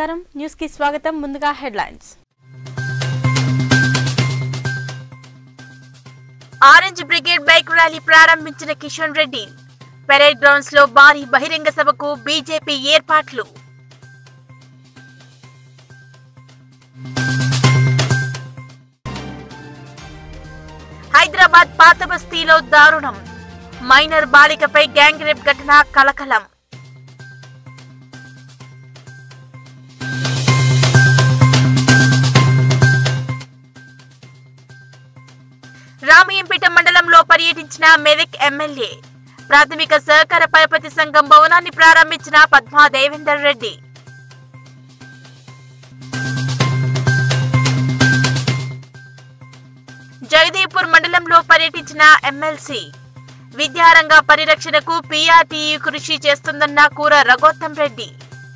నమస్కారం న్యూస్ కి స్వాగతం ముందుగా headlines orange brigade bike rally ప్రారంభించిన కిషన్ రెడ్డి పెరేడ్ గ్రౌండ్స్ లో భారీ బహిరంగ సభకు బీజేపీ ఏర్పాట్లు హైదరాబాద్ పాత బస్తీలో దారుణం మైనర్ బాలికపై గ్యాంగ్ రేప్ ఘటన కలకలం రామయ్యంపేట మండలంలో పర్యటించిన మెదక్ ఎమ్మెల్యే ప్రాథమిక సహకార పరపతి సంఘం భవనాన్ని ప్రారంభించిన పద్మా దేవేందర్ రెడ్డి జగదేవ్పూర్ మండలంలో పర్యటించిన ఎమ్మెల్సీ విద్యారంగ పరిరక్షణకు పీఆర్టీయూ కృషి చేస్తుందన్న కూర రఘోత్తం రెడ్డి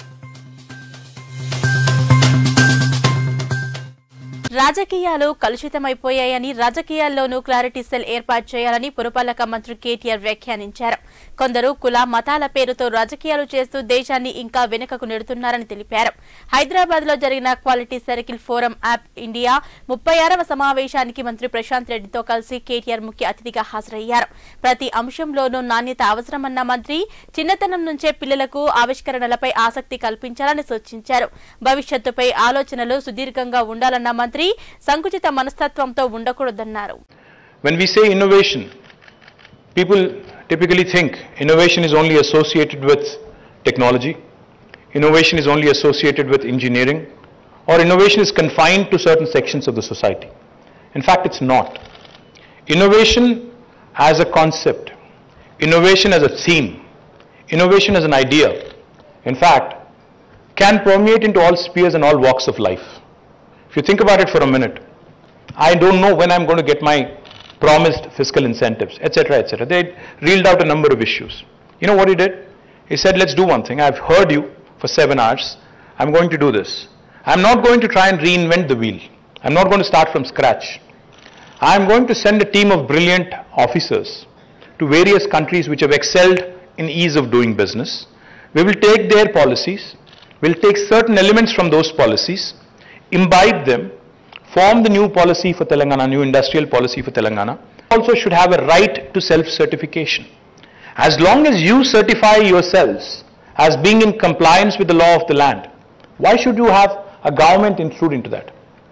రాజకీయాలు కలుషితమైపోయాయని రాజకీయాల్లోనూ క్లారిటీ సెల్ ఏర్పాటు చేయాలని పురపాలక మంత్రి కేటీఆర్ వ్యాఖ్యానించారు. కొందరు కుల మతాల పేరుతో రాజకీయాలు చేస్తూ దేశాన్ని ఇంకా వెనుకకు నెడుతున్నారని తెలిపారు. హైదరాబాద్ లో జరిగిన quality circle forum of India 36వ సమావేశానికి మంత్రి ప్రశాంత్ రెడ్డితో కలిసి కేటీఆర్ ముఖ్య అతిథిగా హాజరయ్యారు. ప్రతి అంశంలోనూ నాణ్యత అవసరమన్న మంత్రి చిన్నతనం నుంచే పిల్లలకు ఆవిష్కరణలపై ఆసక్తి కల్పించాలని సూచించారు. భవిష్యత్తుపై ఆలోచనలు సుదీర్ఘంగా ఉండాలన్న మంత్రి సంకుచిత మనస్తత్వంతో ఉండకూడదన్నారు. When we say innovation, people typically think innovation is only associated with technology, innovation is only associated with engineering, or innovation is confined to certain sections of the society. In fact, it's not. Innovation as a concept, innovation as a theme, innovation as an idea, in fact, can permeate into all spheres and all walks of life. If you think about it for a minute, I don't know when I'm going to get my promised fiscal incentives, etc., etc. They reeled out a number of issues. You know what he did? He said, let's do one thing. I've heard you for 7 hours. I'm going to do this. I'm not going to try and reinvent the wheel. I'm not going to start from scratch. I'm going to send a team of brilliant officers to various countries which have excelled in ease of doing business. We will take their policies. We'll take certain elements from those policies, imbibe them, form the new policy for Telangana, new industrial policy for Telangana. Also should have a right to self-certification. As long as you certify yourselves as being in compliance with the law of the land, why should you have a government intrude into that?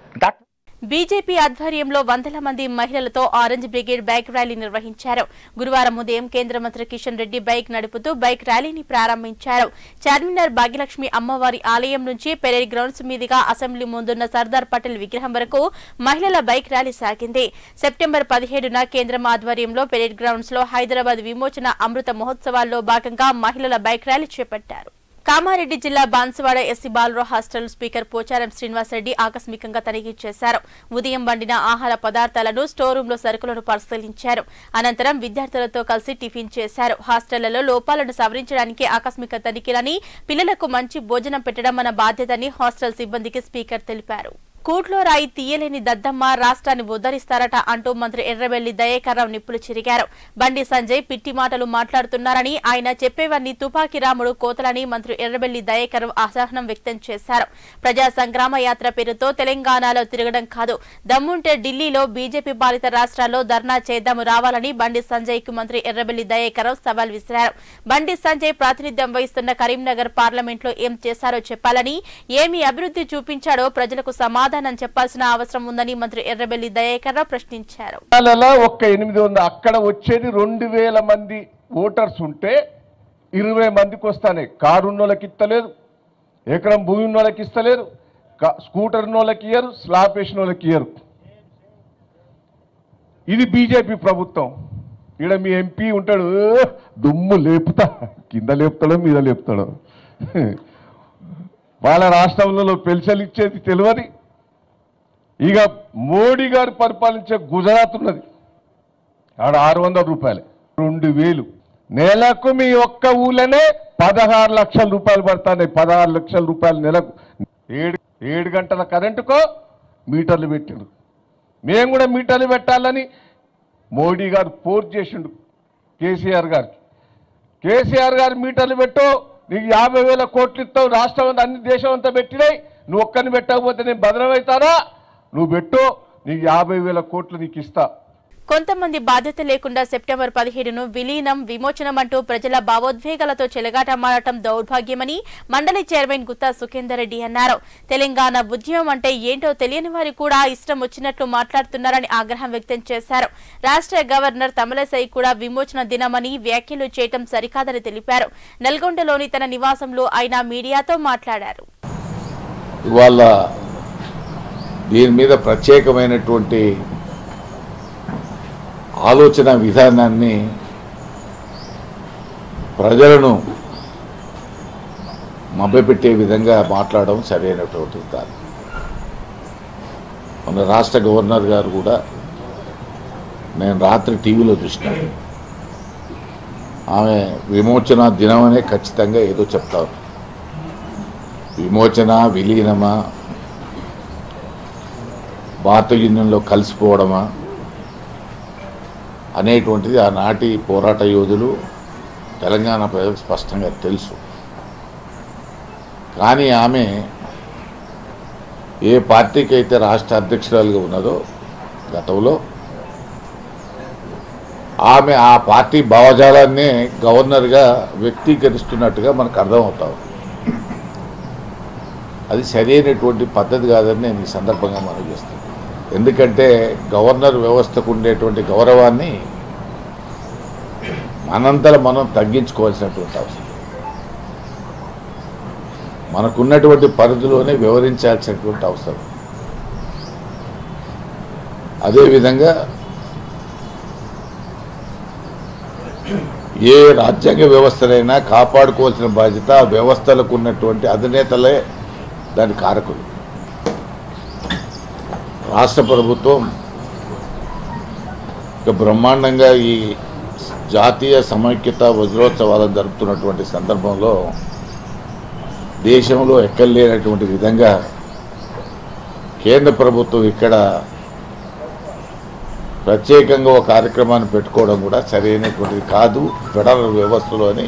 BJP ఆధ్వర్యంలో వందల మంది మహిళలతో orange brigade bike rally నిర్వహించారు. గురువారం ఉదయం కేంద్ర మంత్రి Kishan Reddy bike నడుపుతూ బైక్ ర్యాలీని ప్రారంభించారు. చార్మినార్ భాగ్యలక్ష్మి అమ్మవారి ఆలయం నుంచి పెరేడ్ గ్రౌండ్స్ మీదుగా అసెంబ్లీ ముందున్న సర్దార్ పటేల్ విగ్రహం వరకు మహిళల బైక్ ర్యాలీ సాగింది. సెప్టెంబర్ 17న కేంద్రం ఆధ్వర్యంలో పెరేడ్ గ్రౌండ్స్ లో హైదరాబాద్ విమోచన అమృత మహోత్సవాల్లో భాగంగా మహిళల బైక్ ర్యాలీ చేపట్టారు. కామారెడ్డి జిల్లా Banswada SC Balarao hostel speaker Pocharam Srinivasareddy ఆకస్మికంగా తనిఖీ చేశారు. ఉదయం వండిన ఆహార పదార్థాలను స్టోర్ రూమ్ లో సరుకులను పరిశీలించారు. అనంతరం విద్యార్థులతో కలిసి టిఫిన్ చేశారు. హాస్టళ్లలో లోపాలను సవరించడానికి ఆకస్మిక తనిఖీలని పిల్లలకు మంచి భోజనం పెట్టడం మన బాధ్యతని హాస్టల్ సిబ్బందికి స్పీకర్ తెలిపారు. కూట్లో రాయి తీయలేని దద్దమ్మ రాష్ట్రాన్ని ఉద్ధరిస్తారట అంటూ మంత్రి ఎర్రబెల్లి దయాకర్రావు నిప్పులు చెరిగారు. బండి సంజయ్ పిట్టి మాటలు మాట్లాడుతున్నారని, ఆయన చెప్పేవన్నీ తుపాకీ రాముడు కోతలని మంత్రి ఎర్రబెల్లి దయాకర్రావు అసహనం వ్యక్తం చేశారు. ప్రజా సంగ్రామ యాత్ర పేరుతో తెలంగాణలో తిరగడం కాదు, దమ్ముంటే ఢిల్లీలో బీజేపీ పాలిత రాష్ట్రాల్లో ధర్నా చేద్దాము రావాలని బండి సంజయ్ కు మంత్రి ఎర్రబెల్లి దయాకర్రావు సవాల్ విసిరారు. బండి సంజయ్ ప్రాతినిధ్యం వహిస్తున్న కరీంనగర్ పార్లమెంట్ లో ఏం చేశారో చెప్పాలని, ఏమి అభివృద్ధి చూపించాడో ప్రజలకు సమాధానం చెప్పాల్సిన అవసరం ఉందని మంత్రి ఎర్రబెల్లి దయాకర్రావు ప్రశ్నించారు. అక్కడ వచ్చేది 2000 మంది ఓటర్స్ ఉంటే 20 మందికి వస్తానే. కారు ఉన్నోళ్ళకి ఇస్తలేరు, ఎకరం భూమి ఉన్నోళ్ళకి ఇస్తలేరు, స్కూటర్ ఉన్నోళ్ళకి ఇయ్యరు, స్లాబ్ వేసిన వాళ్ళకి ఇయ్యరు. ఇది బీజేపీ ప్రభుత్వం. ఇక్కడ మీ ఎంపీ ఉంటాడు, దుమ్ము లేపుతా, కింద లేపుతాడో మీద లేపుతాడో. వాళ్ళ రాష్ట్రంలో పెన్షన్లు ఇచ్చేది తెలియదు. ఇక మోడీ గారు పరిపాలించే గుజరాత్ ఉన్నది, ఆడ 600 రూపాయలు, 2000 నెలకు. మీ ఒక్క ఊళ్ళనే 16 లక్షల రూపాయలు పడతాయి. 16 లక్షల రూపాయలు నెలకు. 7 గంటల కరెంటుకో మీటర్లు పెట్టిండు. మేము కూడా మీటర్లు పెట్టాలని మోడీ గారు ఫోర్స్ చేసిండు కేసీఆర్ గారికి. కేసీఆర్ గారు మీటర్లు పెట్టు, నీకు 50,000 కోట్లు ఇస్తావు, రాష్ట్రం అంతా అన్ని దేశం అంతా పెట్టినాయి, నువ్వు ఒక్కరిని పెట్టకపోతే నేను భద్రమవుతానా, నువ్వు పెట్టు, నీకు 50,000 కోట్లు నీకు ఇస్తా. కొంతమంది బాధ్యత లేకుండా సెప్టెంబర్ 17ను విలీనం విమోచనం అంటూ ప్రజల భావోద్వేగాలతో చెలగాటమాడటం దౌర్భాగ్యమని మండలి చైర్మన్ గుత్తా సుఖేందర్ రెడ్డి అన్నారు. తెలంగాణ ఉద్యమం అంటే ఏంటో తెలియని వారు కూడా ఇష్టం వచ్చినట్లు మాట్లాడుతున్నారని ఆగ్రహం వ్యక్తం చేశారు. రాష్ట్ర గవర్నర్ తమిళసై కూడా విమోచన దినమని వ్యాఖ్యలు చేయటం సరికాదని తెలిపారు. నల్గొండలోని తన నివాసంలో ఆయన మీడియాతో మాట్లాడారు. ఇవాళ దీని మీద ప్రత్యేకమైనటువంటి ఆలోచన విధానాన్ని ప్రజలను మభ్యపెట్టే విధంగా మాట్లాడడం సరైనటువంటిది కాదు. మన రాష్ట్ర గవర్నర్ గారు కూడా నేను రాత్రి టీవీలో చూసినాను, ఆమె విమోచన దినం అనే ఖచ్చితంగా ఏదో చెప్తారు. విమోచన విలీనమా, భారత యూనియన్లో కలిసిపోవడమా అనేటువంటిది ఆనాటి పోరాట యోధులు తెలంగాణ ప్రజలకు స్పష్టంగా తెలుసు. కానీ ఆమె ఏ పార్టీకి అయితే రాష్ట్ర అధ్యక్షురాలుగా ఉన్నదో గతంలో, ఆమె ఆ పార్టీ భావజాలాన్నే గవర్నర్గా వ్యక్తీకరిస్తున్నట్టుగా మనకు అర్థమవుతాం. అది సరైనటువంటి పద్ధతి కాదని నేను ఈ సందర్భంగా మనవి చేస్తాను. ఎందుకంటే గవర్నర్ వ్యవస్థకు ఉండేటువంటి గౌరవాన్ని మనంతలో మనం తగ్గించుకోవాల్సినటువంటి అవసరం, మనకున్నటువంటి పరిధిలోనే వివరించాల్సినటువంటి అవసరం. అదేవిధంగా ఏ రాజ్యాంగ వ్యవస్థనైనా కాపాడుకోవాల్సిన బాధ్యత ఆ వ్యవస్థలకు ఉన్నటువంటి అధినేతలే దాని కారకులు. రాష్ట్ర ప్రభుత్వం బ్రహ్మాండంగా ఈ జాతీయ సమైక్యత వజ్రోత్సవాలను జరుపుతున్నటువంటి సందర్భంలో దేశంలో ఎక్కడలేనటువంటి విధంగా కేంద్ర ప్రభుత్వం ఇక్కడ ప్రత్యేకంగా ఒక కార్యక్రమాన్ని పెట్టుకోవడం కూడా సరైనటువంటిది కాదు ఫెడరల్ వ్యవస్థలో అని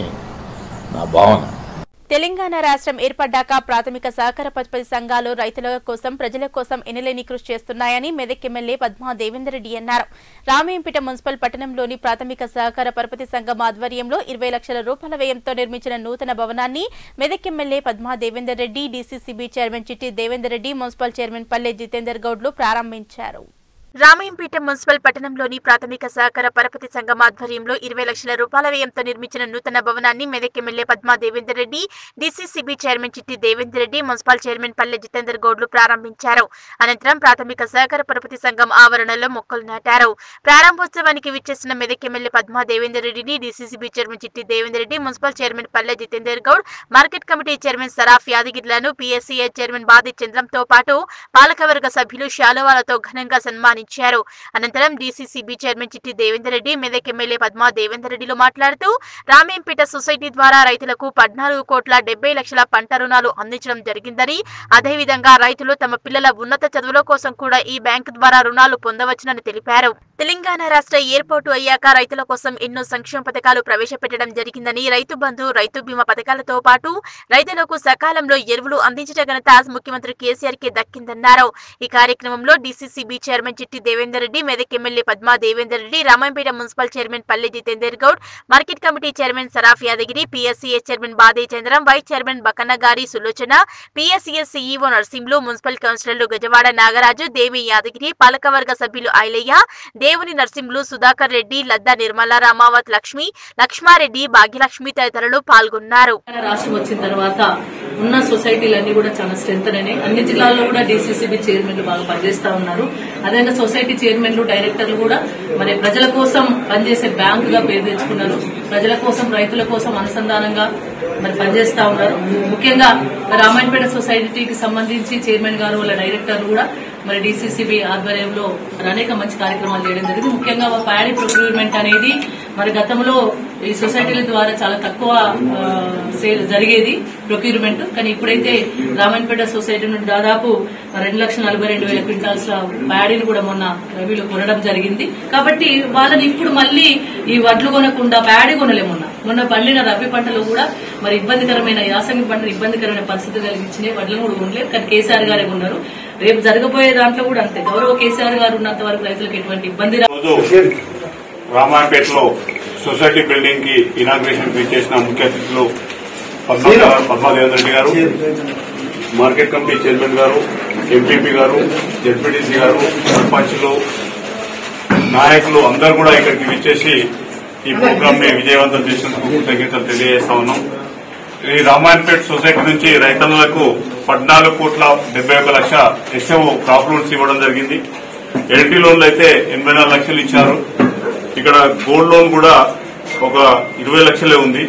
నా భావన. తెలంగాణ రాష్ట్రం ఏర్పడ్డాక ప్రాథమిక సహకార పరపతి సంఘాలు రైతుల కోసం ప్రజల కోసం ఎనలేని కృషి చేస్తున్నాయని మెదక్ ఎమ్మెల్యే పద్మా దేవేందర్ రెడ్డి అన్నారు. రామయ్యంపేట మున్సిపల్ పట్టణంలోని ప్రాథమిక సహకార పరపతి సంఘం ఆధ్వర్యంలో 20 లక్షల రూపాయల వ్యయంతో నిర్మించిన నూతన భవనాన్ని Medak MLA Padma Devender Reddy, DCCB chairman Chitti Devender Reddy, municipal chairman Palle Jitender గౌడ్లు ప్రారంభించారు. రామయ్యంపేట మున్సిపల్ పట్టణంలోని ప్రాథమిక సహకార పరపతి సంఘం ఆధ్వర్యంలో 20 లక్షల రూపాయల వ్యయంతో నిర్మించిన నూతన భవనాన్ని Medak MLA Padma Devender Reddy, DCCB chairman Chitti Devender Reddy, municipal chairman Palle Jitender గౌడ్లు ప్రారంభించారు. అనంతరం ప్రాథమిక సహకార పరపతి సంఘం ఆవరణలో మొక్కలు నాటారు. ప్రారంభోత్సవానికి విచ్చేసిన మెదక్ ఎమ్మెల్యే పద్మా దేవేందర్ రెడ్డిని DCCB chairman Chitti Devender Reddy, municipal chairman Palle Jitender Goud, market committee chairman Saraf యాదగిరిలను, పీఎస్సీఏ చైర్మన్ బాది చంద్రంతో పాటు పాలకవర్గ సభ్యులు శాలువాలతో ఘనంగా సన్మానించారు. అనంతరం DCCB chairman Chitti Devender Reddy, Medak MLA Padma Devender రెడ్డిలు మాట్లాడుతూ రామయ్యంపేట సొసైటీ ద్వారా రైతులకు 14,70,00,000 పంట రుణాలు అందించడం జరిగిందని, అదేవిధంగా రైతులు తమ పిల్లల ఉన్నత చదువుల కోసం కూడా ఈ బ్యాంకు ద్వారా రుణాలు పొందవచ్చునని తెలిపారు. తెలంగాణ రాష్ట్ర ఏర్పాటు అయ్యాక రైతుల కోసం ఎన్నో సంక్షేమ పథకాలు ప్రవేశపెట్టడం జరిగిందని, రైతు బంధు, రైతు బీమా పథకాలతో పాటు రైతులకు సకాలంలో ఎరువులు అందించిన ఘనత ముఖ్యమంత్రి కేసీఆర్ కి దక్కిందన్నారు. ఈ కార్యక్రమంలో DCCB chairman Chitti Devender Reddy, Medak MLA Padma Devender Reddy, Ramayampet municipal chairman Palle Jitender Goud, market committee chairman Saraf Yadagiri, PSCA chairman Bade Chandram, vice chairman Bakannagari Sulochana, PSCA CEO Narsimhulu, municipal కౌన్సిలర్లు గజవాడ నాగరాజు, దేవి యాదగిరి, పాలకవర్గ సభ్యులు ఐలయ్య, దేవుని నర్సింహులు, సుధాకర్ రెడ్డి, లద్దా నిర్మల, రామావత్ లక్ష్మి, లక్ష్మారెడ్డి, భాగ్యలక్ష్మి తదితరులు పాల్గొన్నారు. రాష్ట్రం వచ్చిన తర్వాత ఉన్న సొసైటీలన్నీ కూడా చాలా స్ట్రెంత్ అయినాయి. అన్ని జిల్లాల్లో కూడా డీసీసీబీ చైర్మన్లు బాగా పనిచేస్తా ఉన్నారు. అదేవిధంగా సొసైటీ చైర్మన్లు, డైరెక్టర్లు కూడా మరి ప్రజల కోసం పనిచేసే బ్యాంకుగా పేరు తెచ్చుకున్నారు. ప్రజల కోసం, రైతుల కోసం అనుసంధానంగా మరి పనిచేస్తా ఉన్నారు. ముఖ్యంగా రామాయంపేట సొసైటీకి సంబంధించి చైర్మన్ గారు, వాళ్ళ డైరెక్టర్లు కూడా మరి డీసీసీబీ ఆధ్వర్యంలో మరి అనేక మంచి కార్యక్రమాలు చేయడం జరిగింది. ముఖ్యంగా ప్యాడీ ప్రొక్యూర్మెంట్ అనేది మరి గతంలో ఈ సొసైటీల ద్వారా చాలా తక్కువ సేల్ జరిగేది ప్రొక్యూర్మెంట్. కానీ ఇప్పుడైతే రామాయణపేట సొసైటీ నుండి దాదాపు 2,42,000 క్వింటాల్స్ ప్యాడీని కూడా మొన్న రబీలో కొనడం జరిగింది. కాబట్టి వాళ్ళని ఇప్పుడు మళ్ళీ ఈ వడ్లు కొనకుండా ప్యాడీ కొనలేము. మొన్న పండిన రబీ పంటలో కూడా మరి ఇబ్బందికరమైన యాసంగి పంటలు ఇబ్బందికరమైన పరిస్థితి కలిగించినాయి. వడ్లను కూడా కొనలేదు. కానీ కేసీఆర్ గారే ఉన్నారు. రేపు జరగబోయే దాంట్లో కూడా అంతే. గౌరవ కేసీఆర్ గారు ఉన్నంత వరకు రైతులకు ఎటువంటి ఇబ్బంది రాదు. రామాయణపేటలో సొసైటీ బిల్డింగ్ కి ఇనాగ్రేషన్ చేసిన ముఖ్య అతిథులు Padmadevendra Reddy garu, market committee chairman garu, MPP garu, ZPTC garu, సర్పంచ్లు, నాయకులు అందరూ కూడా ఇక్కడికి విచ్చేసి ఈ ప్రోగ్రామ్ ని విజయవంతం చేసినందుకు కృతజ్ఞతలు తెలియజేస్తా ఉన్నాం. ఈ రామాయణపేట సొసైటీ నుంచి రైతన్నలకు 14,71,00,000 ఎస్ఎఓ క్రాప్ లోన్స్ ఇవ్వడం జరిగింది. ఎల్టీ లోన్లు అయితే 84 లక్షలు ఇచ్చారు. ఇక్కడ గోల్డ్ లోన్ కూడా ఒక 20 లక్షలే ఉంది.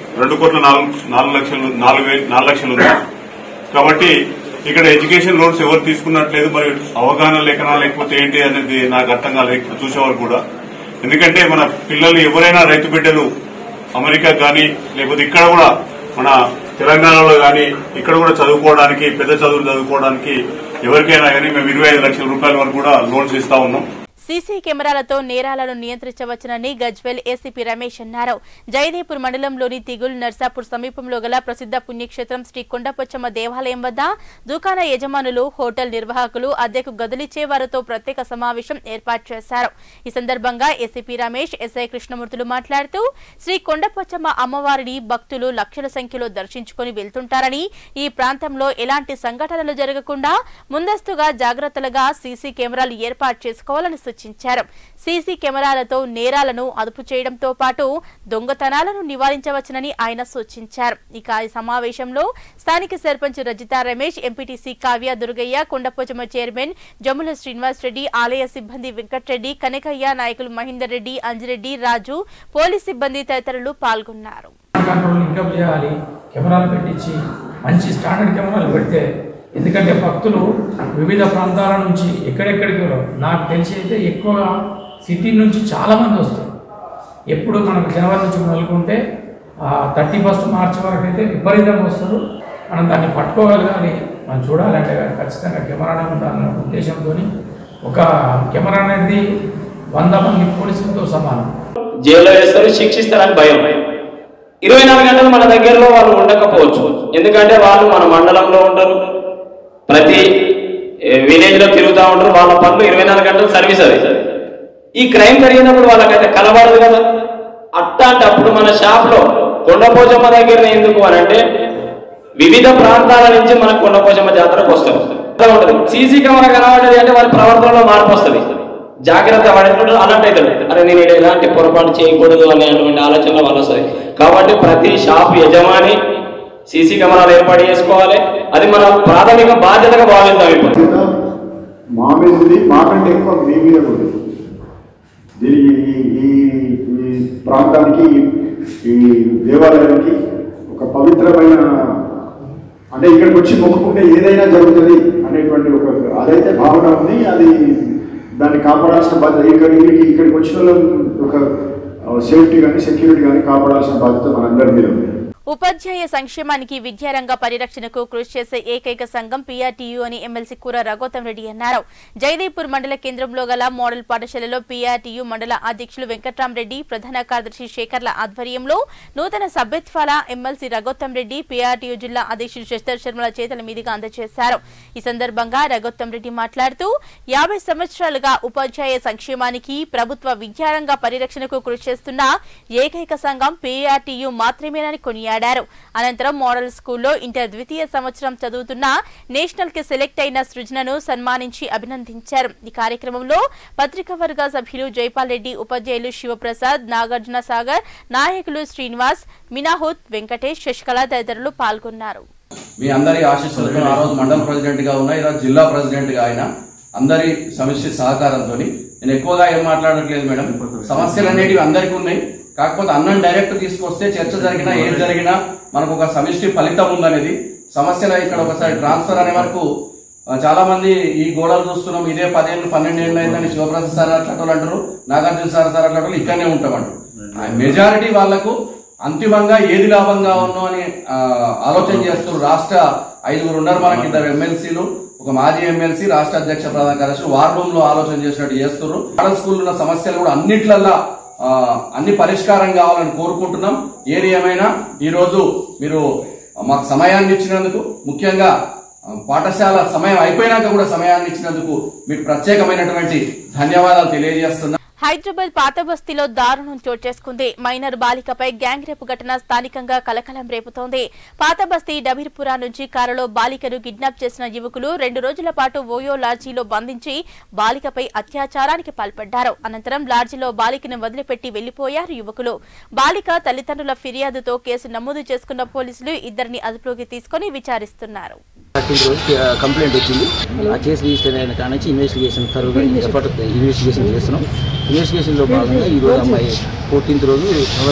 2,04,04 లక్షలు ఉంది. కాబట్టి ఇక్కడ ఎడ్యుకేషన్ లోన్స్ ఎవరు తీసుకున్నట్లేదు. మరి అవగాహన లేకనా లేకపోతే ఏంటి అనేది నాకు అర్థం కాలేదు చూసేవారు కూడా. ఎందుకంటే మన పిల్లలు ఎవరైనా రైతు బిడ్డలు అమెరికా కానీ లేకపోతే ఇక్కడ కూడా మన తెలంగాణలో కానీ ఇక్కడ కూడా చదువుకోవడానికి పెద్ద చదువులు చదువుకోవడానికి ఎవరికైనా కానీ మేము 25 లక్షల రూపాయల వరకు కూడా లోన్స్ ఇస్తా ఉన్నాం. సీసీ కెమెరాలతో నేరాలను నియంత్రించవచ్చునని గజ్వేల్ ఏసీపీ రమేష్ అన్నారు. జయదేపూర్ మండలంలోని తిగుల్ నర్సాపూర్ సమీపంలో గల ప్రసిద్ధ పుణ్యక్షేత్రం శ్రీ కొండపోచమ్మ దేవాలయం వద్ద దుకాణ యజమానులు, హోటల్ నిర్వాహకులు, అద్దెకు గదులిచ్చే వారితో ప్రత్యేక సమావేశం ఏర్పాటు చేశారు. ఈ సందర్భంగా ఏసీపీ రమేష్, ఎస్ఐ కృష్ణమూర్తులు మాట్లాడుతూ శ్రీ కొండపోచమ్మ అమ్మవారిని భక్తులు లక్షల సంఖ్యలో దర్శించుకుని వెళ్తుంటారని, ఈ ప్రాంతంలో ఎలాంటి సంఘటనలు జరగకుండా ముందస్తుగా జాగ్రత్తలుగా సీసీ కెమెరాలు ఏర్పాటు చేసుకోవాలని సూచించారు. సీసీ కెమెరాలతో నేరాలను అదుపు చేయడంతో పాటు దొంగతనాలను నివారించవచ్చునని ఆయన సూచించారు. ఇక ఈ సమావేశంలో స్థానిక సర్పంచ్ రజితా రమేష్, ఎంపీటీసీ కావ్య దుర్గయ్య, కొండపోచమ్మ చైర్మన్ జముల శ్రీనివాస్ రెడ్డి, ఆలయ సిబ్బంది వెంకట్రెడ్డి, కనకయ్య, నాయకులు మహేందర్ రెడ్డి, అంజిరెడ్డి, రాజు, పోలీస్ సిబ్బంది తదితరులు పాల్గొన్నారు. ఎందుకంటే భక్తులు వివిధ ప్రాంతాల నుంచి ఎక్కడెక్కడికి నాకు తెలిసి అయితే ఎక్కువగా సిటీ నుంచి చాలామంది వస్తారు. ఎప్పుడు మనకు జనవరి నుంచి మొదలుకుంటే 31 మార్చి వరకు అయితే విపరీతంగా వస్తారు. మనం దాన్ని పట్టుకోగలగాలి, మనం చూడాలంటే ఖచ్చితంగా కెమెరా ఉండాలన్న ఉద్దేశంతో ఒక కెమెరా అనేది 100 మంది పోలీసులతో సమానం. జైల్లో వేస్తారు, శిక్షిస్తారని భయం. 24 గంటలు మన దగ్గరలో వాళ్ళు ఉండకపోవచ్చు. ఎందుకంటే వాళ్ళు మన మండలంలో ఉంటారు, ప్రతి విలేజ్ లో తిరుగుతూ ఉంటారు. వాళ్ళ పనులు 24 గంటలు సర్వీస్. అది ఈ క్రైమ్ జరిగినప్పుడు వాళ్ళకైతే కలబడదు కదా. అట్లాంటప్పుడు మన షాప్ లో కొండపోచమ్మ దగ్గర ఎందుకు అని అంటే వివిధ ప్రాంతాల నుంచి మన కొండపోచమ్మ జాతరకు వస్తారు. సీసీ కెమెరా కనబడ్డది అంటే వారి ప్రవర్తనలో మార్పు వస్తుంది. జాగ్రత్త పడేటప్పుడు అలర్ట్ అవుతాడు. అరే నేను ఎలాంటి పొరపాటు చేయకూడదు అనేటువంటి ఆలోచన వాళ్ళు వస్తుంది. కాబట్టి ప్రతి షాప్ యజమాని సీసీ కెమెరాలు ఏర్పాటు చేసుకోవాలి. అది మన ప్రాథమిక బాధ్యతగా భావిస్తాం. ఇప్పుడు మా మీద ఉంది, మాకంటే ఎక్కువ మీ మీద ఉంది. దీనికి ఈ ప్రాంతానికి, ఈ దేవాలయానికి ఒక పవిత్రమైన, అంటే ఇక్కడికి వచ్చి మొక్కుకుంటే ఏదైనా జరుగుతుంది అనేటువంటి ఒక అదైతే భావన ఉంది. అది దాన్ని కాపాడాల్సిన బాధ్యత ఇక్కడికి వచ్చిన ఒక సేఫ్టీ కానీ సెక్యూరిటీ కానీ కాపాడాల్సిన బాధ్యత మనందరి మీద ఉంది. ఉపాధ్యాయ సంక్షేమానికి, విద్యారంగ పరిరక్షణకు కృషి చేసే ఏకైక సంఘం పీఆర్టీయూ అని ఎమ్మెల్సీ కూర రఘోత్తం రెడ్డి అన్నారు. జయదేపూర్ మండల కేంద్రంలో గల మోడల్ పాఠశాలలో పీఆర్టీయూ మండల అధ్యక్షులు వెంకట్రామరెడ్డి, ప్రధాన కార్యదర్శి శేఖర్ల ఆధ్వర్యంలో నూతన సభ్యత్వాల ఎమ్మెల్సీ రఘోత్తం రెడ్డి పీఆర్టీయూ జిల్లా అధ్యక్షుడు శశిధర్ శర్మల చేతుల మీదుగా అందజేశారు. ఈ సందర్భంగా రఘోత్తం రెడ్డి మాట్లాడుతూ 50 సంవత్సరాలుగా ఉపాధ్యాయ సంక్షేమానికి, ప్రభుత్వ విద్యారంగ పరిరక్షణకు కృషి చేస్తున్న ఏకైక సంఘం పీఆర్టీయూ మాత్రమేనని కొనియాడారు. అనంతరం మోడల్ స్కూల్లో ఇంటర్ ద్వితీయ సంవత్సరం చదువుతున్న నేషనల్ కి సెలెక్ట్ అయిన సృజనను సన్మానించి అభినందించారు. ఈ కార్యక్రమంలో పత్రికా వర్గ సభ్యులు జైపాల్ రెడ్డి, ఉపాధ్యాయులు శివప్రసాద్, నాగార్జున సాగర్, నాయకులు శ్రీనివాస్, మినాహుత్, వెంకటేష్, శశికళ తదితరులు పాల్గొన్నారు. మీ అందరి ఆశీస్సులతో ఆ రోజు మండల ప్రెసిడెంట్ గా ఉన్నా, ఈరోజు జిల్లా ప్రెసిడెంట్ గా అయినా అందరి సమిష్టి సహకారంతో నేను ఎక్కువగా ఏం మాట్లాడట్లేదు మేడం. సమస్యలు అనేటివి అందరికీ ఉన్నాయి. కాకపోతే అన్నం డైరెక్ట్ తీసుకొస్తే చర్చ జరిగినా ఏం జరిగినా మనకు ఒక సమిష్టి ఫలితం ఉందనేది. సమస్యలు ఇక్కడ ఒకసారి ట్రాన్స్ఫర్ అనే వరకు చాలా మంది ఈ గోడలు చూస్తున్నాం, ఇదే 10 ఏళ్ళు 12 ఏళ్ళు అయిందని శివప్రసాద్ సార్ అట్లాంటి అంటారు, నాగార్జున సార్ అట్లాంటి ఇక్కడనే ఉంటామంటారు. మెజారిటీ వాళ్లకు అంతిమంగా ఏది లాభంగా ఉన్నో అని ఆలోచన చేస్తూ రాష్ట్ర 5 ఉన్నారు మనకి, 2 ఎమ్మెల్సీలు, ఒక మాజీ ఎమ్మెల్సీ, రాష్ట్ర అధ్యక్ష ప్రధాన కార్యదర్శి వార్ రూమ్ లో ఆలోచన చేసినట్టు చేస్తున్నారు. మోడల్ స్కూల్ ఉన్న సమస్యలు కూడా అన్నిట్లల్లా అన్ని పరిష్కారం కావాలని కోరుకుంటున్నాం. ఏది ఏమైనా ఈ రోజు మీరు మాకు సమయాన్ని ఇచ్చినందుకు, ముఖ్యంగా పాఠశాల సమయం అయిపోయినాక కూడా సమయాన్ని ఇచ్చినందుకు మీకు ప్రత్యేకమైనటువంటి ధన్యవాదాలు తెలియజేస్తున్నా. హైదరాబాద్ పాత బస్తీలో దారుణం చోటు చేసుకుంది. మైనర్ బాలికపై గ్యాంగ్ రేపు ఘటన స్థానికంగా కలకలం రేపుతోంది. పాత బస్తీ డబీర్పురా నుంచి కారులో బాలికను కిడ్నాప్ చేసిన యువకులు 2 రోజుల పాటు ఓయో లాడ్జీలో బంధించి బాలికపై అత్యాచారానికి పాల్పడ్డారు. అనంతరం లాడ్జీలో బాలికను వదిలిపెట్టి వెళ్లిపోయారు యువకులు. బాలిక తల్లిదండ్రుల ఫిర్యాదుతో కేసు నమోదు చేసుకున్న పోలీసులు ఇద్దరిని అదుపులోకి తీసుకుని విచారిస్తున్నారు. కంప్లైంట్ వచ్చింది, ఆ కేసు రిజిస్టర్ అయిన కాడ నుంచి ఇన్వెస్టిగేషన్ చేస్తున్నాం. ఇన్వెస్టిగేషన్లో భాగంగా ఈరోజు అమ్మాయి 14th రోజు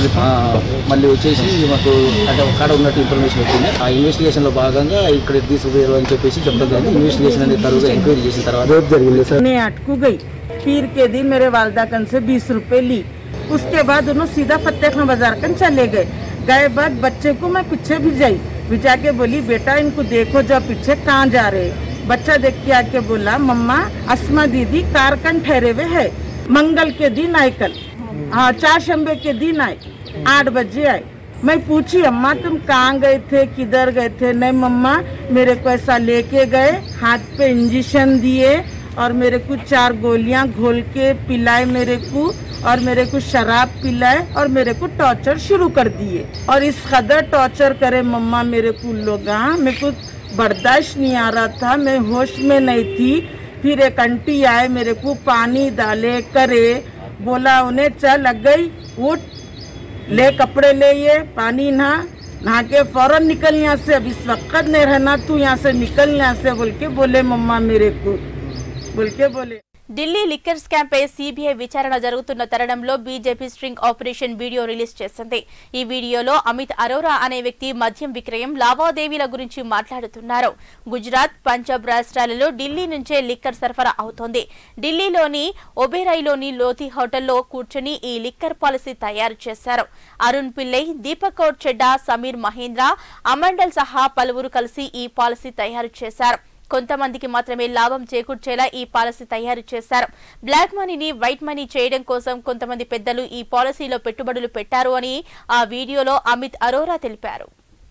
మళ్ళీ వచ్చేసి మాకు అంటే ఒక కాడ ఉన్నట్టు ఇన్ఫర్మేషన్ వచ్చింది. ఆ ఇన్వెస్టిగేషన్లో భాగంగా ఇక్కడ తీసుకుపోయారు అని చెప్పేసి చెప్పడం జరిగింది. ఇన్వెస్టిగేషన్ అనేది తరువుగా ఎంక్వైరీ చేసిన తర్వాత జరిగింది సార్. मैं अटकू गई, पीर के दिन मेरे वालदा कन से 20 रुपए ली. उसके बाद उन्होंने सीधा फतेह खान बाजार कन चले गए. गए बाद बच्चे को मैं पीछे भिजा के बोली बेटा इनको देखो जब पीछे कहाँ जा रहे. बच्चा देख के आके बोला मम्मा अस्मा दीदी कार कन ठहरे हुए है. मंगल के दिन आए कल, हाँ 4 शंबे के दिन आए, 8 बजे आए. मैं पूछी अम्मा तुम कहाँ गए थे, किधर गए थे. नहीं मम्मा मेरे को ऐसा लेके गए, हाथ पे इंजेक्शन दिए और मेरे को 4 गोलियां घोल के पिलाए मेरे को, और मेरे को शराब पिलाए और मेरे को टॉर्चर शुरू कर दिए. और इस कदर टॉर्चर करे मम्मा मेरे को लोग, मेरे को बर्दाश्त नहीं आ रहा था, मैं होश में नहीं थी. फिर एक आंटी आए मेरे को पानी डाले करे, बोला उन्हें चल लग गई उठ ले कपड़े ले, ये पानी नहा के फौरन निकल यहाँ से, अब इस वक्त नहीं रहना तू यहाँ से, निकल यहाँ से बोल के बोले मम्मा मेरे को बोले. ఢిల్లీ లిక్కర్ స్కామ్ పై సీబీఐ విచారణ జరుగుతున్న తరుణంలో BJP sting operation video release చేసింది. ఈ వీడియోలో అమిత్ అరోరా అనే వ్యక్తి మద్యం విక్రయం లావాదేవీల గురించి మాట్లాడుతున్నారు. గుజరాత్, పంజాబ్ రాష్ట్రాలలో ఢిల్లీ నుంచే లిక్కర్ సరఫరా అవుతోంది. ఢిల్లీలోని ఒబెరాయిలోని లోధి హోటల్లో కూర్చొని ఈ లిక్కర్ పాలసీ తయారు చేశారు. అరుణ్ పిల్లై, దీపక్ కౌర్ చెడ్డా, సమీర్ మహేంద్ర, అమండల్ సహా పలువురు కలిసి ఈ పాలసీ తయారు చేశారు. కొంతమందికి మాత్రమే లాభం చేకూర్చేలా ఈ పాలసీ తయారు చేశారు. బ్లాక్ మనీని వైట్ మనీ చేయడం కోసం కొంతమంది పెద్దలు ఈ పాలసీలో పెట్టుబడులు పెట్టారు అని ఆ వీడియోలో అమిత్ అరోరా తెలిపారు.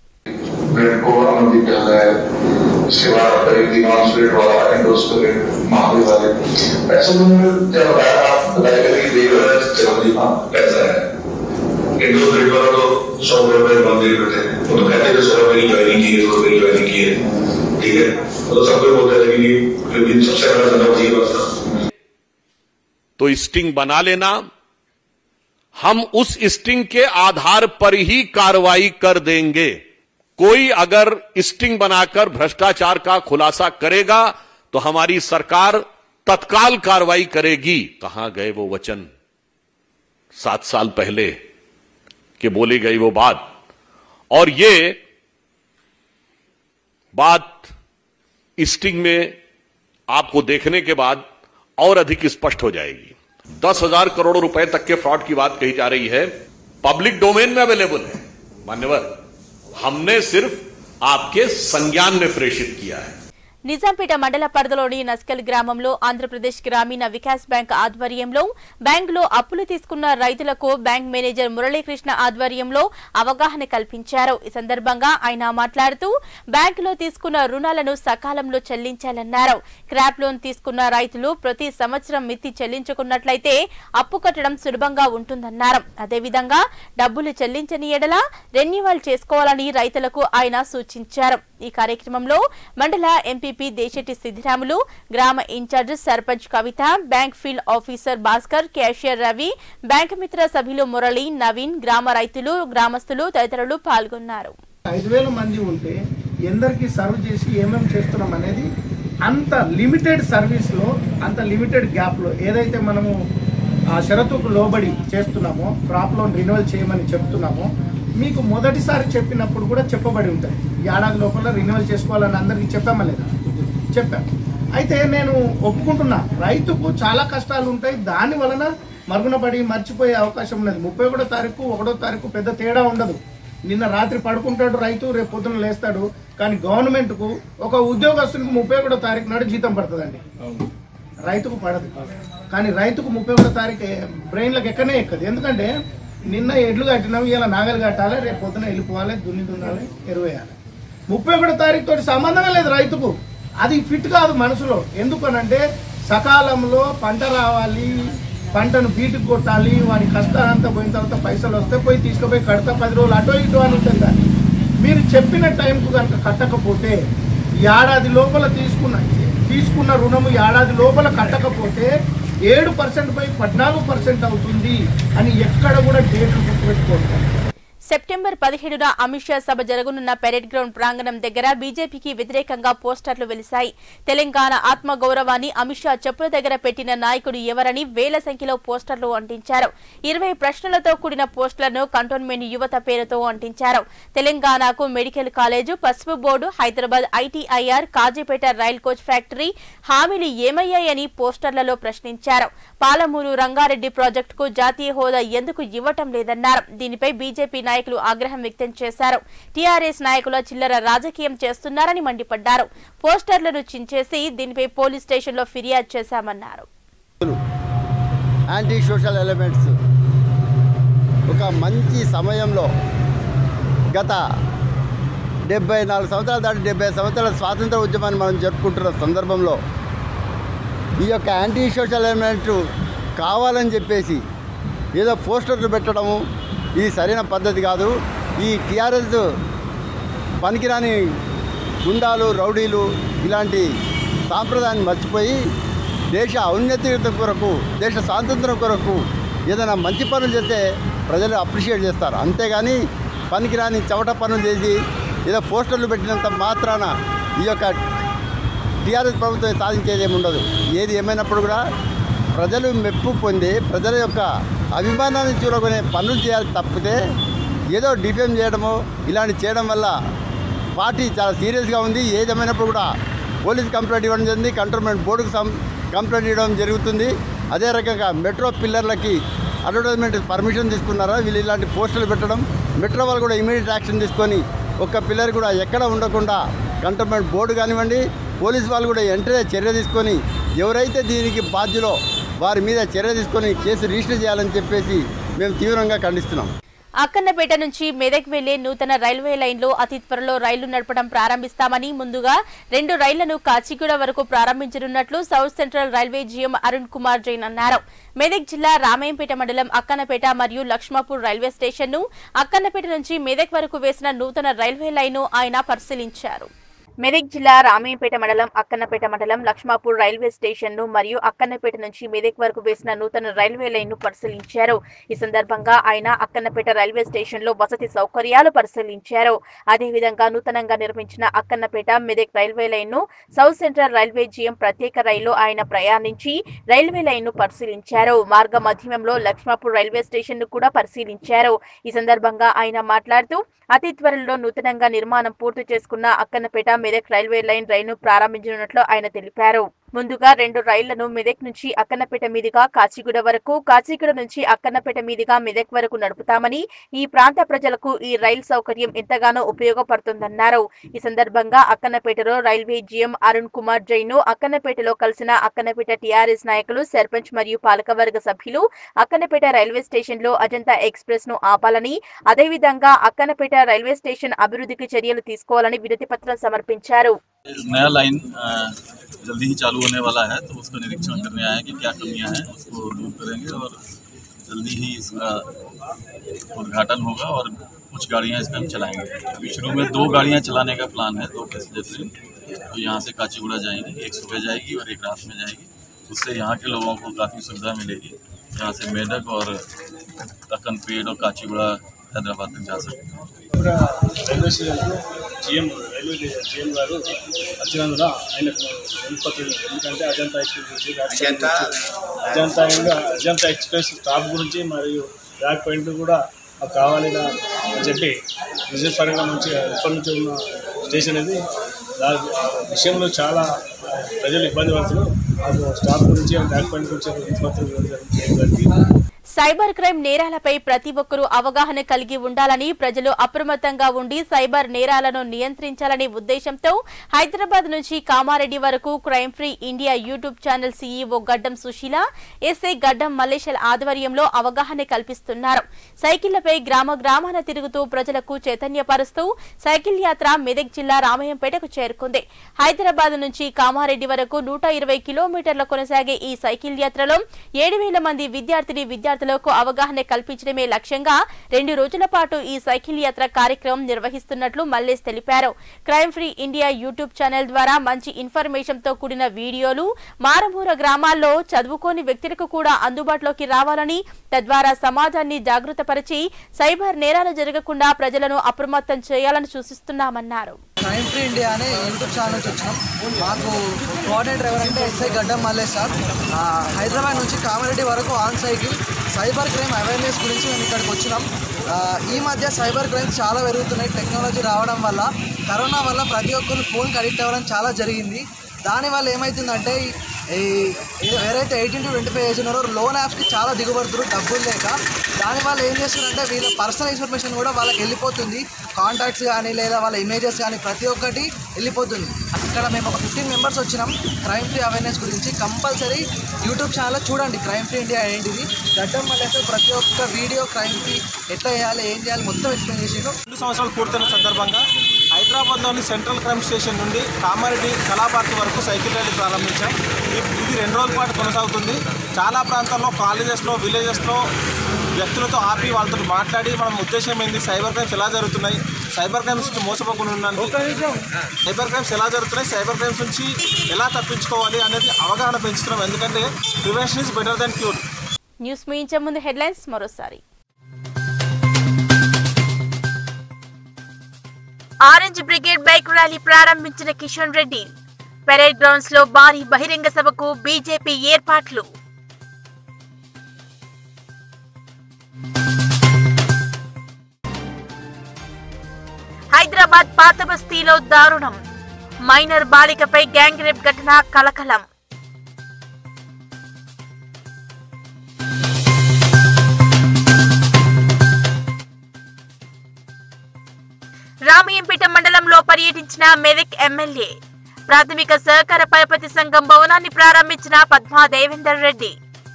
ठीक है, तो सब कोई बोलता है लेकिन सबसे बड़ा धंधा ये था. तो स्टिंग बना लेना, हम उस स्टिंग के आधार पर ही कार्रवाई कर देंगे. कोई अगर स्टिंग बनाकर भ्रष्टाचार का खुलासा करेगा तो हमारी सरकार तत्काल कार्रवाई करेगी. कहां गए वो वचन 7 साल पहले के बोली गई वो बात, और ये बात स्टिंग में आपको देखने के बाद और अधिक स्पष्ट हो जाएगी. 10,000 करोड़ रुपए तक के फ्रॉड की बात कही जा रही है, पब्लिक डोमेन में अवेलेबल है. मान्यवर, हमने सिर्फ आपके संज्ञान में प्रेषित किया है. నిజాంపేట మండల పరిధిలోని నస్కల్ గ్రామంలో ఆంధ్రప్రదేశ్ గ్రామీణ వికాస్ బ్యాంక్ ఆధ్వర్యంలో బ్యాంకులో అప్పులు తీసుకున్న రైతులకు బ్యాంక్ మేనేజర్ మురళీకృష్ణ ఆధ్వర్యంలో అవగాహన కల్పించారు. ఈ సందర్భంగా ఆయన మాట్లాడుతూ బ్యాంకులో తీసుకున్న రుణాలను సకాలంలో చెల్లించాలన్నారు. క్రాప్ లోన్ తీసుకున్న రైతులు ప్రతి సంవత్సరం మిత్తి చెల్లించుకున్నట్లయితే అప్పు కట్టడం సులభంగా ఉంటుందన్నారు. అదేవిధంగా డబ్బులు చెల్లించని ఎడల రెన్యువల్ చేసుకోవాలని రైతులకు ఆయన సూచించారు. ఈ కార్యక్రమంలో మండల ఎంపీపీ దేశెట్టి సిద్ధిరాములు, గ్రామ in charge sarpanch Kavitha, bank field officer Bhaskar, cashier Ravi, bank Mitra సభ్యులు మురళి, నవీన్, గ్రామ రైతులు, గ్రామస్తులు తదితరులు పాల్గొన్నారు. 5,000 మంది ఉంటే ఎందరికి సర్వ్ చేసి ఏమేమి చేస్తున్నాం అనేది అంత లిమిటెడ్ సర్వీస్ లో, అంత లిమిటెడ్ గ్యాప్ లో ఏదైతే మనము ఆ షరతుకు లోబడి చేస్తున్నామో, క్రాప్ లోన్ రిన్యూవల్ చేయమని చెప్తున్నామో, మీకు మొదటిసారి చెప్పినప్పుడు కూడా చెప్పబడి ఉంటుంది. ఏడాది లోపల రిన్యూవల్ చేసుకోవాలని అందరికీ చెప్పామా లేదా? చెప్పాం. అయితే నేను ఒప్పుకుంటున్నా, రైతుకు చాలా కష్టాలు ఉంటాయి, దాని వలన మరుగున పడి మర్చిపోయే అవకాశం ఉన్నది. 31వ తారీఖు 1వ తారీఖు పెద్ద తేడా ఉండదు. నిన్న రాత్రి పడుకుంటాడు రైతు, రేపు పొద్దున లేస్తాడు. కానీ గవర్నమెంట్కు ఒక ఉద్యోగస్తునికి 31వ తారీఖు నాడు జీతం పడుతుందండి, రైతుకు పడదు. కానీ రైతుకు 31వ తారీఖు బ్రెయిన్లకు ఎక్కనే ఎక్కదు. ఎందుకంటే నిన్న ఎడ్లు కట్టినాం, ఇలా నాగలు కట్టాలి, రేపు పొద్దున వెళ్ళిపోవాలి, దున్ని దున్నాలి, ఎరువేయాలి. 31వ తారీఖు తోటి సంబంధమే లేదు రైతుకు. అది ఫిట్ కాదు మనసులో. ఎందుకనంటే సకాలంలో పంట రావాలి, పంటను బీటుకు కొట్టాలి, వాడి కష్టాలంతా పోయిన తర్వాత పైసలు వస్తే పోయి తీసుకుపోయి కడతా 10 రోజులు అటో ఇటో అని ఉంటుంది. కానీ మీరు చెప్పిన టైంకు కనుక కట్టకపోతే, ఏడాది లోపల తీసుకున్న రుణము ఏడాది లోపల కట్టకపోతే 7% పై 14% అవుతుంది అని ఎక్కడ కూడా డేట్లు గుర్తుపెట్టుకోండి. సెప్టెంబర్ 17న అమిత్ షా సభ జరగనున్న పెరేడ్ గ్రౌండ్ ప్రాంగణం దగ్గర బీజేపీకి వ్యతిరేకంగా పోస్టర్లు వెలిశాయి. తెలంగాణ ఆత్మగౌరవాన్ని అమిత్ షా చెప్పుల దగ్గర పెట్టిన నాయకుడు ఎవరని వేల సంఖ్యలో పోస్టర్లు అంటించారు. 20 ప్రశ్నలతో కూడిన పోస్టర్లను కంటోన్మెంట్ యువత పేరుతో అంటించారు. తెలంగాణకు మెడికల్ కాలేజు, పసుపు board, Hyderabad ITIR, Kazipet rail coach factory హామీలు ఏమయ్యాయని పోస్టర్లలో ప్రశ్నించారు. పాలమూరు రంగారెడ్డి ప్రాజెక్టుకు జాతీయ హోదా ఎందుకు ఇవ్వటం లేదన్నారు. దీనిపై బీజేపీ నాయకులు ఆగ్రహం వ్యక్తం చేశారు. టీఆర్ఎస్ నాయకుల చిల్లర రాజకీయం చేస్తున్నారని మండిపడ్డారు. పోస్టర్లను చించేసి దీనిపై పోలీస్ స్టేషన్లో ఫిర్యాదు చేశామన్నారు. యాంటీ సోషల్ ఎలిమెంట్స్ ఒక మంచి సమయంలో గత 74 సంవత్సరాలు దాటి 70 సంవత్సరాల స్వాతంత్ర ఉద్యమాన్ని మనం జరుపుకుంటున్న సందర్భంలో ఈ యొక్క యాంటీ సోషల్ ఎలిమెంట్ కావాలని చెప్పేసి ఏదో పోస్టర్లు పెట్టడము ఇది సరైన పద్ధతి కాదు. ఈ టీఆర్ఎస్ పనికిరాని గుండాలు, రౌడీలు ఇలాంటి సాంప్రదాయాన్ని మర్చిపోయి దేశ ఔన్నత్య కొరకు, దేశ స్వాతంత్రం కొరకు ఏదైనా మంచి పనులు చేస్తే ప్రజలు అప్రిషియేట్ చేస్తారు. అంతేగాని పనికిరాని చవట పనులు చేసి ఏదో పోస్టర్లు పెట్టినంత మాత్రాన ఈ యొక్క టీఆర్ఎస్ ప్రభుత్వం సాధించేది ఏమి ఉండదు. ఏది ఏమైనప్పుడు కూడా ప్రజలు మెప్పు పొంది ప్రజల యొక్క అభిమానాన్ని చూరగొనే పనులు చేయాలి తప్పితే ఏదో డిఫేమ్ చేయడమో ఇలాంటి చేయడం వల్ల పార్టీ చాలా సీరియస్గా ఉంది. ఏదేమైనప్పుడు కూడా పోలీస్ కంప్లైంట్ ఇవ్వడం జరిగింది, కంటోన్మెంట్ బోర్డుకు కంప్లైంట్ ఇవ్వడం జరుగుతుంది. అదే రకంగా మెట్రో పిల్లర్లకి అడ్వర్టైజ్మెంట్ పర్మిషన్ తీసుకున్నారా వీళ్ళు ఇలాంటి పోస్టులు పెట్టడం, మెట్రో వాళ్ళు కూడా ఇమీడియట్ యాక్షన్ తీసుకొని ఒక్క పిల్లర్ కూడా ఎక్కడ ఉండకుండా కంటోన్మెంట్ బోర్డు కానివ్వండి, పోలీసు వాళ్ళు కూడా వెంటనే చర్య తీసుకొని ఎవరైతే దీనికి బాధ్యులో వారి మీద చర్య తీసుకొని కేసు రిజిస్టర్ చేయాలని చెప్పేసి మేము తీవ్రంగా ఖండిస్తున్నాం. అక్కన్నపేట నుంచి మెదక్ వెళ్లే నూతన రైల్వే లైన్లో అతి త్వరలో రైళ్లు నడపడం ప్రారంభిస్తామని, ముందుగా 2 రైళ్లను కాచిగూడ వరకు ప్రారంభించనున్నట్లు south central railway GM Arun Kumar Jain అన్నారు. మెదక్ జిల్లా రామాయంపేట మండలం అక్కన్నపేట మరియు లక్ష్మాపూర్ రైల్వే స్టేషన్ను, అక్కన్నపేట నుంచి మెదక్ వరకు వేసిన నూతన రైల్వే లైన్ను ఆయన పరిశీలించారు. మెదక్ జిల్లా రామాయంపేట మండలం అక్కన్నపేట మండలం లక్ష్మాపూర్ రైల్వే స్టేషన్ను మరియు అక్కన్నపేట నుంచి మెదక్ వరకు వేసిన నూతన రైల్వే లైన్ను పరిశీలించారు. ఈ సందర్భంగా ఆయన అక్కన్నపేట రైల్వే స్టేషన్లో వసతి సౌకర్యాలు పరిశీలించారు. అదేవిధంగా నూతనంగా నిర్మించిన అక్కన్నపేట మెదక్ రైల్వే లైన్ను సౌత్ సెంట్రల్ రైల్వే జీఎం ప్రత్యేక రైల్లో ఆయన ప్రయాణించి రైల్వే లైన్ను పరిశీలించారు. మార్గ మధ్యంలో లక్ష్మాపూర్ రైల్వే స్టేషన్ను కూడా పరిశీలించారు. ఈ సందర్భంగా ఆయన మాట్లాడుతూ అతి త్వరలో నూతనంగా నిర్మాణం పూర్తి చేసుకున్న అక్కన్నపేట మెదక్ రైల్వే రైలును ప్రారంభించనున్నట్లు ఆయన తెలిపారు. ముందుగా 2 రైళ్లను మెదక్ నుంచి అక్కన్నపేట మీదుగా కాచిగూడ వరకు, కాచిగూడ నుంచి అక్కన్నపేట మీదుగా మెదక్ వరకు నడుపుతామని, ఈ ప్రాంత ప్రజలకు ఈ రైలు సౌకర్యం ఎంతగానో ఉపయోగపడుతుందన్నారు. ఈ సందర్భంగా అక్కన్నపేటలో రైల్వే జీఎం అరుణ్ కుమార్ జైన్ అక్కన్నపేటలో కలిసిన అక్కన్నపేట టీఆర్ఎస్ నాయకులు, సర్పంచ్ మరియు పాలకవర్గ సభ్యులు అక్కన్నపేట రైల్వే స్టేషన్లో అజంతా ఎక్స్ప్రెస్ ను ఆపాలని, అదేవిధంగా అక్కన్నపేట రైల్వే స్టేషన్ అభివృద్ధికి చర్యలు తీసుకోవాలని వినతి పత్రం సమర్పించారు. नया लाइन जल्दी ही चालू होने वाला है, तो उसका निरीक्षण करने आए कि क्या कमियां हैं उसको दूर करेंगे और जल्दी ही इसका उद्घाटन होगा और कुछ गाड़ियां इसमें हम चलाएंगे। अभी शुरू में 2 गाड़ियां चलाने का प्लान है, 2 पैसेंजर ट्रेन, तो यहाँ से काचीगुड़ा जाएंगी, एक सुबह जाएगी और एक रात में जाएगी। उससे यहाँ के लोगों को काफ़ी सुविधा मिलेगी। यहाँ से मेदक और अक्कनपेट और काचीगुड़ा हैदराबाद तक जा सकते हैं। రైల్వే స్టేషన్కు జీఎం గారు వచ్చినందున ఆయనకు వెళ్ళిపోతుంది. ఎందుకంటే Ajanta express Ajanta express stop గురించి మరియు బ్యాక్ పాయింట్ కూడా మాకు కావాలి అని చెప్పి బిజినెస్ పరంగా మంచిగా ఇప్పటి నుంచి ఉన్న స్టేషన్ ఇది విషయంలో చాలా ప్రజలు ఇబ్బంది పడుతున్నారు. స్టాఫ్ గురించి బ్యాక్ పాయింట్ గురించి సైబర్ క్రైమ్ నేరాలపై ప్రతి ఒక్కరూ అవగాహన కలిగి ఉండాలని, ప్రజలు అప్రమత్తంగా ఉండి సైబర్ నేరాలను నియంత్రించాలనే ఉద్దేశంతో హైదరాబాద్ నుంచి కామారెడ్డి వరకు crime free India YouTube channel CEO Gaddam Sushila, SI గడ్డం మల్లేశల్ ఆధ్వర్యంలో అవగాహన కల్పిస్తున్నారు. సైకిళ్లపై గ్రామాన తిరుగుతూ ప్రజలకు చైతన్యపరుస్తూ సైకిల్ యాత్ర మెదక్ జిల్లా రామయ్యంపేటకు చేరుకుంది. హైదరాబాద్ నుంచి కామారెడ్డి వరకు 120 కిలోమీటర్ల కొనసాగే ఈ సైకిల్ యాత్రలో 7,000 మంది విద్యార్థులకు అవగాహన కల్పించడమే లక్ష్యంగా 2 రోజుల పాటు ఈ సైకిల్ యాత్ర కార్యక్రమం నిర్వహిస్తున్నట్లు మల్లేష్ తెలిపారు. Crime free India YouTube channel ద్వారా మంచి ఇన్ఫర్మేషన్ తో కూడిన వీడియోలు మారుమూల గ్రామాల్లో చదువుకోని వ్యక్తులకు కూడా అందుబాటులోకి రావాలని, తద్వారా సమాజాన్ని జాగృతపరిచి సైబర్ నేరాలు జరగకుండా ప్రజలను అప్రమత్తం చేయాలని సూచిస్తున్నామన్నారు. క్రైమ్ ఫ్రీ ఇండియా అనే యూట్యూబ్ ఛానల్ నుంచి వచ్చినాం. మాకు కోఆర్డినేటర్ ఎవరంటే ఎస్ఐ గడ్డం మల్లేష్ సార్. హైదరాబాద్ నుంచి కామారెడ్డి వరకు on cycle cyber crime awareness గురించి మేము ఇక్కడికి వచ్చినాం. ఈ మధ్య సైబర్ క్రైమ్స్ చాలా పెరుగుతున్నాయి. టెక్నాలజీ రావడం వల్ల, కరోనా వల్ల ప్రతి ఒక్కరు ఫోన్కి అడిక్ట్ అవ్వడం చాలా జరిగింది. దానివల్ల ఏమవుతుందంటే ఎవరైతే 18 to 25 ఏజ్ ఉన్నారో లోన్ యాప్స్కి చాలా దిగుబడుతున్నారు డబ్బులు లేక. దానివల్ల ఏం చేస్తున్నారంటే వీళ్ళ పర్సనల్ ఇన్ఫర్మేషన్ కూడా వాళ్ళకి వెళ్ళిపోతుంది. కాంటాక్ట్స్ కానీ లేదా వాళ్ళ ఇమేజెస్ కానీ ప్రతి ఒక్కటి వెళ్ళిపోతుంది. ఇక్కడ మేము ఒక 15 మెంబర్స్ వచ్చినాం. క్రైమ్ ఫ్రీ అవేర్నెస్ గురించి కంపల్సరీ యూట్యూబ్ ఛానల్లో చూడండి. క్రైమ్ ఫ్రీ ఇండియా ఏంటిది, గడ్డం మళ్ళీ ప్రతి ఒక్క వీడియో క్రైమ్ ఫ్రీ ఎట్లా చేయాలి, ఏం చేయాలి మొత్తం ఎక్స్ప్లెయిన్ చేసిండు. 2 సంవత్సరాలు పూర్తయిన సందర్భంగా హైదరాబాద్లోని సెంట్రల్ క్రైమ్ స్టేషన్ నుండి కామారెడ్డి కళాపార్క్ వరకు సైకిల్ ర్యాలీ ప్రారంభించాం. ఇది 2 రోజుల పాటు కొనసాగుతుంది. చాలా ప్రాంతాల్లో కాలేజెస్లో, విలేజెస్లో వ్యక్తులతో ఆపి వాళ్ళతో మాట్లాడి మనం ఉద్దేశం ఏంది, సైబర్ క్రైమ్స్ ఎలా జరుగుతున్నాయి, సైబర్ క్రైమ్స్ నుంచి మోసపోకుండా ఉండడానికి, సైబర్ క్రైమ్స్ ఎలా జరుగుతున్నాయి, సైబర్ క్రైమ్స్ నుంచి ఎలా తప్పించుకోవాలి అనేది అవగాహన పెంచుతున్నాం. ఎందుకంటే prevention is better than cure. News ముగించే ముందు హెడ్లైన్స్ మరోసారి. ఆరెంజ్ బ్రిగేడ్ బైక్ ర్యాలీ ప్రారంభించిన కిషన్ రెడ్డి. పెరేడ్ గ్రౌండ్స్ లో భారీ బహిరంగ సభకు బీజేపీ ఏర్పాట్లు. హైదరాబాద్ పాత బస్తీలో దారుణం. మైనర్ బాలికపై గ్యాంగ్ రేప్ ఘటన కలకలం. రామయ్యంపేట మండలంలో పర్యటించిన మెదక్ ఎమ్మెల్యే. ప్రాథమిక సహకార పరపతి సంఘం భవనాన్ని ప్రారంభించిన పద్మా దేవేందర్ రెడ్డి.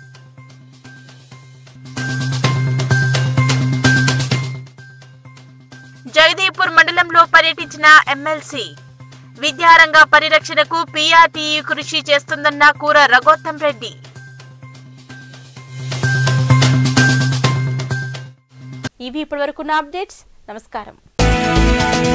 జగదేవ్పూర్ మండలంలో పర్యటించిన ఎమ్మెల్సీ. విద్యారంగ పరిరక్షణకు పీఆర్టీయూ కృషి చేస్తుందన్న కూర రఘోత్తం రెడ్డి. ఇవి ఇప్పటివరకున్న అప్డేట్స్. నమస్కారం.